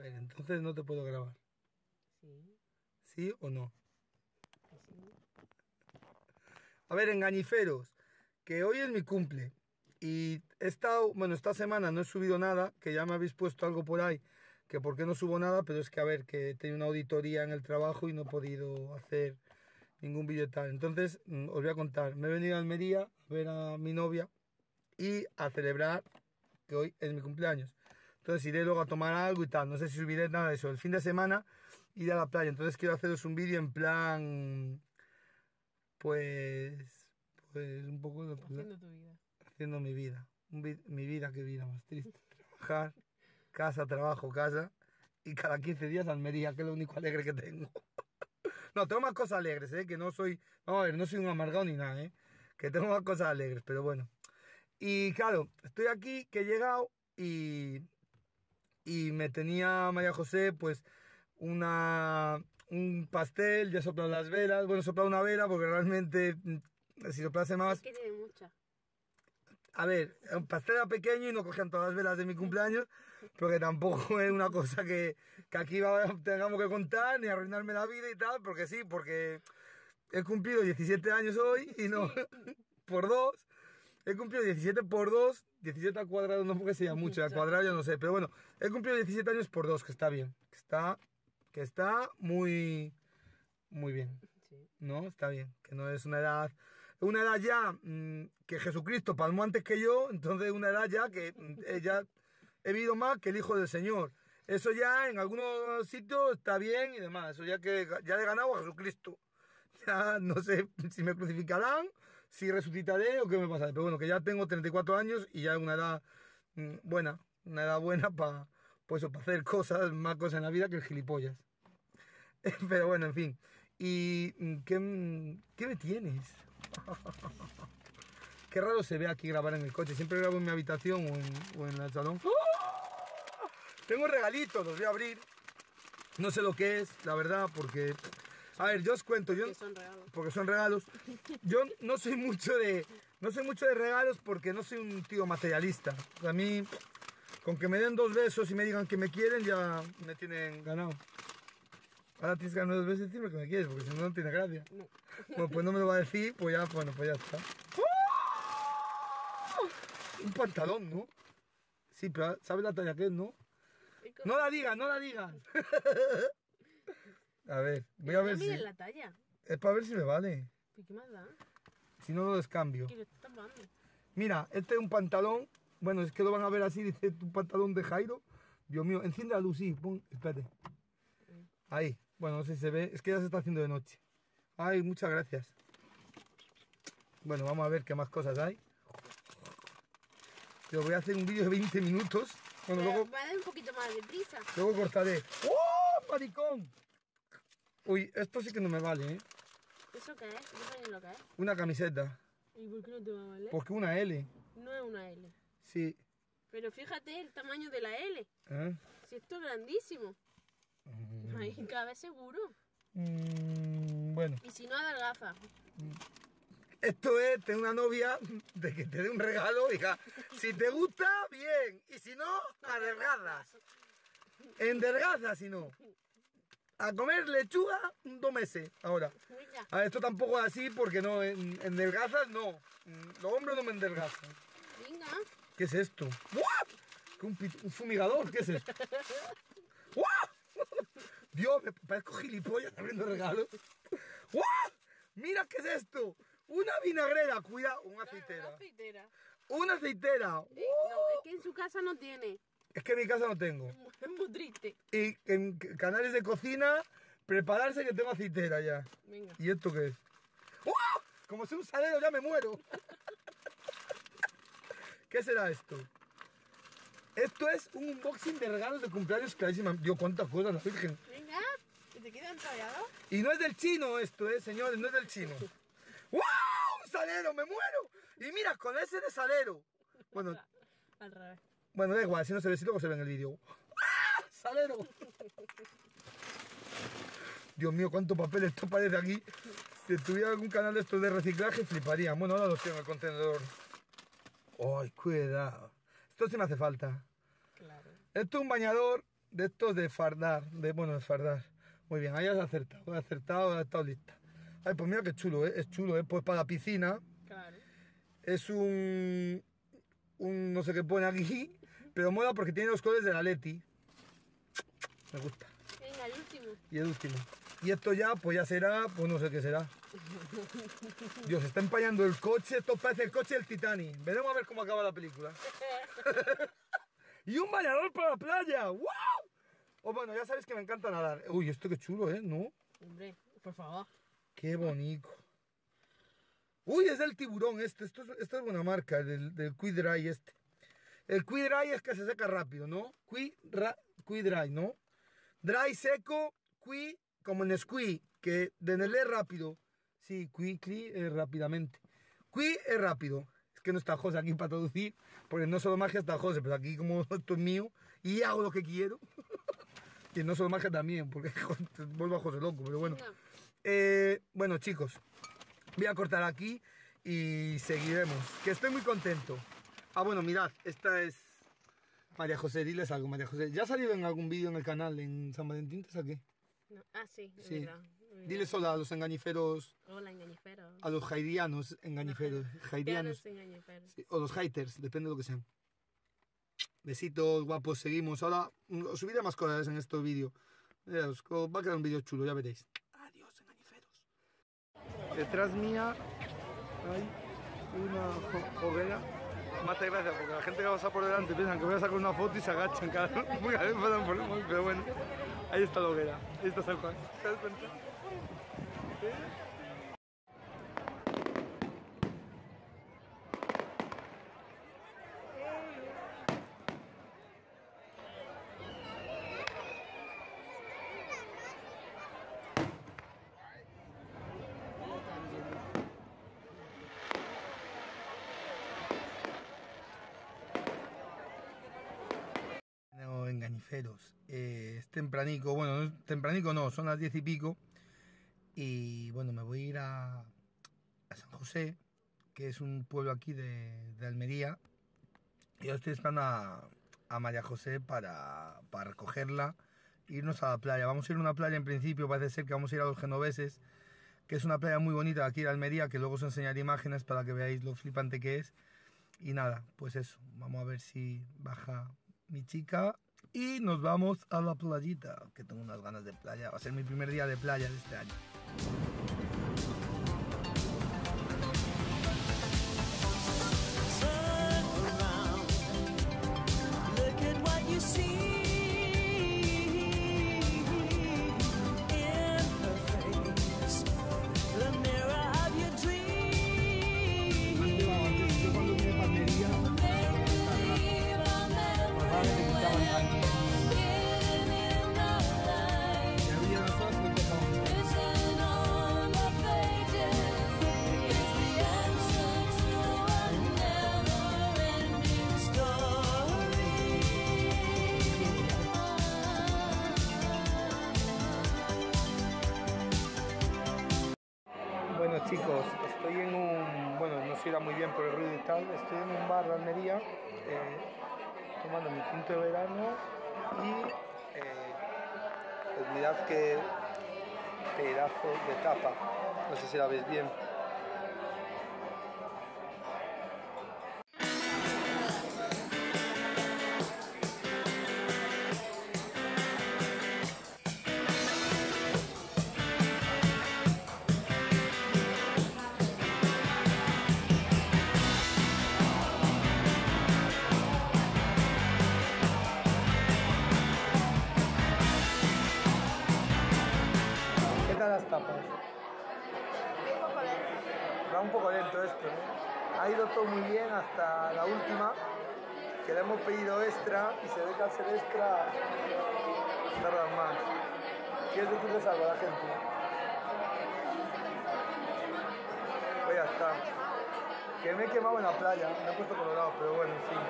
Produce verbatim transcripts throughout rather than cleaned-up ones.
ver, entonces no te puedo grabar. Sí. ¿Sí o no? Sí. A ver, engañiferos, que hoy es mi cumple. Y he estado, bueno, esta semana no he subido nada, que ya me habéis puesto algo por ahí, que por qué no subo nada, pero es que a ver, que he tenido una auditoría en el trabajo y no he podido hacer ningún vídeo tal. Entonces, os voy a contar, me he venido a Almería a ver a mi novia y a celebrar que hoy es mi cumpleaños. Entonces iré luego a tomar algo y tal, no sé si subiré nada de eso. El fin de semana iré a la playa, entonces quiero haceros un vídeo en plan, pues, pues un poco de... Haciendo tu vida. Haciendo mi vida. Un vi- mi vida, qué vida más triste. Trabajar, casa, trabajo, casa. Y cada quince días Almería, que es lo único alegre que tengo. No, tengo más cosas alegres, ¿eh? Que no soy... Vamos a ver, no soy un amargado ni nada, ¿eh? Que tengo más cosas alegres, pero bueno. Y claro, estoy aquí, que he llegado y... Y me tenía María José, pues, una... Un pastel, ya he soplado las velas. Bueno, he soplado una vela porque realmente... mm, Si soplase más... Es que tiene mucha. A ver, el pastel era pequeño y no cogían todas las velas de mi cumpleaños, pero que tampoco es una cosa que, que aquí va- tengamos que contar ni arruinarme la vida y tal, porque sí, porque he cumplido diecisiete años hoy y no, por dos, he cumplido diecisiete por dos, diecisiete al cuadrado no porque sea mucho, al cuadrado yo no sé, pero bueno, he cumplido diecisiete años por dos, que está bien, que está, que está muy, muy bien. Sí. No, está bien, que no es una edad, una edad ya mmm, que Jesucristo palmó antes que yo, entonces una edad ya que mm, eh, ya he vivido más que el Hijo del Señor. Eso ya en algunos sitios está bien y demás, eso ya que ya le he ganado a Jesucristo. Ya no sé si me crucificarán, si resucitaré o qué me pasará, pero bueno, que ya tengo treinta y cuatro años y ya es una edad mm, buena, una edad buena para pues, para hacer cosas, más cosas en la vida que el gilipollas. Pero bueno, en fin. ¿Y qué, qué me tienes? Qué raro se ve aquí grabar en el coche. Siempre grabo en mi habitación o en, o en el salón. ¡Oh! Tengo regalitos, los voy a abrir. No sé lo que es, la verdad, porque... A ver, yo os cuento. Yo, Porque son regalos. porque son regalos. Yo no soy mucho de... No soy mucho de regalos porque no soy un tío materialista. A mí, con que me den dos besos y me digan que me quieren, ya me tienen ganado. Ahora tienes que darme dos veces y decirme que me quieres, porque si no, no tiene gracia. No. Bueno, pues no me lo va a decir, pues ya, bueno, pues ya está. ¡Oh! Un pantalón, ¿no? Sí, pero ¿sabes la talla que es, no? No la digas, no la digas. A ver, voy a ver No si... mides la talla. Es para ver si me vale. ¿Pero qué más da? Si no, lo descambio. ¿Qué lo estás tapando? Mira, este es un pantalón. Bueno, es que lo van a ver así, dice tu pantalón de Jairo. Dios mío, enciende la luz, sí, pon, espérate. Ahí, bueno, no sé si se ve, es que ya se está haciendo de noche. Ay, muchas gracias. Bueno, vamos a ver qué más cosas hay. Yo voy a hacer un vídeo de veinte minutos. Bueno, Pero luego, va a dar un poquito más de prisa. luego cortaré. ¡Oh, maricón! Uy, esto sí que no me vale, ¿eh? ¿Eso qué es? No sé ni lo que es. Una camiseta. ¿Y por qué no te va a valer? Porque una L. No es una L. Sí. Pero fíjate el tamaño de la L. ¿Eh? Si esto es grandísimo. Ahí cabe seguro. Mm, bueno. Y si no, adelgaza. Esto es tener una novia de que te dé un regalo, diga, si te gusta, bien, y si no, adelgazas. Endelgazas, si no. A comer lechuga dos meses, ahora. Mira. A ver, esto tampoco es así porque no, en, endelgazas no. Los hombres no me endelgazan. Venga. ¿Qué es esto? ¡Buah! ¿Qué un, pit- un fumigador? ¿Qué es esto? ¡Buah! Dios, me parezco gilipollas abriendo regalos. ¡Buah! Mira qué es esto. Una vinagrera, cuidado, una Una aceitera. aceitera. Una aceitera. Eh, no, es que en su casa no tiene. Es que en mi casa no tengo. Es muy triste. Y en canales de cocina, prepararse que tengo aceitera ya. Venga. ¿Y esto qué es? ¡Wow! Como soy un salero ya me muero. ¿Qué será esto? Esto es un unboxing de regalos de cumpleaños clarísima. Dios, cuántas cosas, la Virgen. Venga. ¿Que te queda enrollado? Y no es del chino esto, eh, señores, no es del chino. ¡Wow! ¡Un salero! ¡Me muero! Y mira, con ese de salero. Bueno, Al revés. bueno, da igual, si no se ve, si luego se ve en el vídeo. ¡Ah! ¡Salero! Dios mío, cuánto papel esto parece aquí. Si tuviera algún canal de estos de reciclaje, fliparía. Bueno, ahora los tengo en el contenedor. ¡Ay, cuidado! Esto sí me hace falta. Claro. Esto es un bañador de estos de fardar, de, bueno, de fardar. Muy bien, ahí has acertado, has acertado, has estado lista. Ay, pues mira qué chulo, ¿eh? Es chulo, ¿eh? Pues para la piscina. Claro. Es un, un, no sé qué pone aquí, pero mola porque tiene los colores de la Leti. Me gusta. Venga, el último. Y el último. Y esto ya, pues ya será, pues no sé qué será. Dios, está empañando el coche, esto parece el coche del Titanic. Veremos a ver cómo acaba la película. Y un bañador para la playa, ¡wow! O bueno, ya sabéis que me encanta nadar. Uy, esto qué chulo, ¿eh? ¿No? Hombre, por favor. Qué bonito. Uy, es del tiburón este, esto es, esto es buena marca, del, del Quick-Dry este. El Quick-Dry es que se seca rápido, ¿no? Quick-Dry, ¿no? Dry seco, Quick, como en Squee, que de Nelé rápido. Sí, Quickly es rápidamente. Quick es rápido. Es que no está José aquí para traducir, porque no solo magia está José, pero aquí como esto es mío y hago lo que quiero. Y no solo magia también, porque vuelvo a José loco, pero bueno. No. Eh, bueno, chicos, voy a cortar aquí y seguiremos. Que estoy muy contento. Ah, bueno, mirad, esta es María José. Diles algo, María José. ¿Ya ha salido en algún vídeo en el canal en San Valentín? ¿Te saqué? No. Ah, sí, es Sí. verdad. es verdad. Diles hola a los engañiferos, Hola, engañiferos. a los jaidianos engañiferos. Jaidianos. Pianos engañiferos. Sí, o los haters, depende de lo que sean. Besitos, guapos, seguimos. Ahora mm, os subiré más cosas en este vídeo. Ya, os- os va a quedar un vídeo chulo, ya veréis. Adiós, engañiferos. Detrás mía hay una jo- hoguera. Me hace gracia porque la gente que pasa por delante piensan que voy a sacar una foto y se agachan cada porque a veces pasan por el móvil, pero bueno, ahí está la hoguera, ahí está San Juan. ¿Te das cuenta? No, engañiferos. Eh, es tempranico, bueno, no es tempranico no, son las diez y pico. Y bueno, me voy a ir a, a San José, que es un pueblo aquí de, de Almería. Y yo estoy esperando a, a María José para, para recogerla e irnos a la playa. Vamos a ir a una playa en principio, parece ser que vamos a ir a los Genoveses, que es una playa muy bonita de aquí de Almería, que luego os enseñaré imágenes para que veáis lo flipante que es. Y nada, pues eso, vamos a ver si baja mi chica y nos vamos a la playita, que tengo unas ganas de playa. Va a ser mi primer día de playa de este año. Turn around, look at what you see in her face, the mirror of your dreams. Yo cuando vine a Almería, Make believe I'm everywhere, hidden in the light. me abría las ojos y me tocaba. Written on the pages is the answer to a never-ending story. Bueno chicos, estoy en un, bueno, no se irá muy bien por el ruido y tal, estoy en un bar de Almería, eh, tomando mi quinto de verano y eh, pues mirad qué pedazo de tapa, no sé si la veis bien. ¿Qué tal las tapas? Va un poco lento esto, ¿eh? Ha ido todo muy bien hasta la última, que le hemos pedido extra y se ve que al ser extra tardan más. ¿Quieres decirles algo a la gente? Pues ya está. Que me he quemado en la playa, me he puesto colorado, pero bueno, en fin.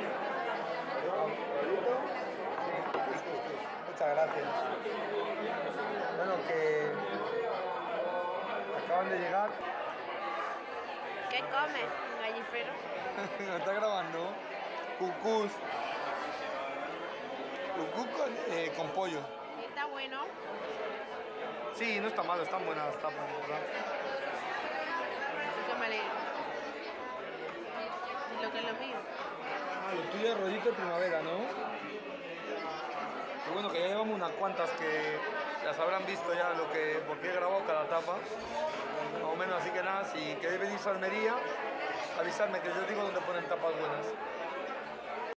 Muchas gracias. Bueno, que acaban de llegar. ¿Qué comes, gallifero? ¿Me está grabando? Cucús. Ucuk con, eh, con pollo. Está bueno. Sí, no está malo, están buenas las tapas, ¿verdad? Qué me alegro. Lo que es lo mío. Ah, lo tuyo es rollito de primavera, ¿no? Y bueno, que ya llevamos unas cuantas que las habrán visto ya lo que, porque he grabado cada tapa. Más o menos, así que nada, si queréis venir a Almería, avisadme que yo os digo dónde ponen tapas buenas.